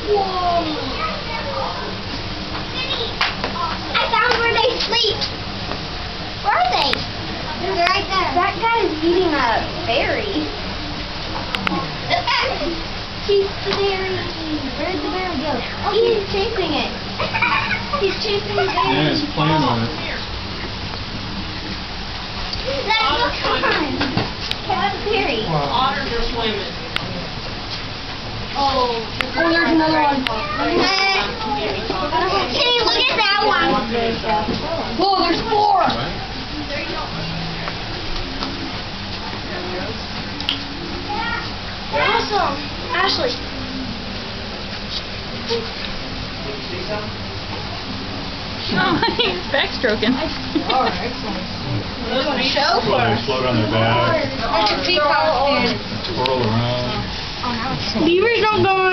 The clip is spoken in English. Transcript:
Whoa! I found where they sleep. Where are they? They're right there. That guy is eating a berry. He's the berry. Where'd the berry go? Oh, he's chasing it. He's chasing the berry. Yeah, he's playing with it. Let him go. Come on. Have the berry. Otters are swimming. Oh, there's another one. Hey, look at that one. Whoa, there's 4. Awesome. Ashley. Oh, he's backstroking. Oh, excellent. You want to show? Float on their back, That's a peacock, dude. twirl around. Beavers don't go